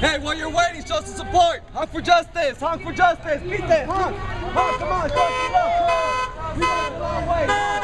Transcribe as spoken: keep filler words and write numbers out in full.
Hey, while you're waiting, show some support. Honk for justice. Honk for justice. Beat it. Honk. Honk, come on. Show some love. Come on. We went a long way.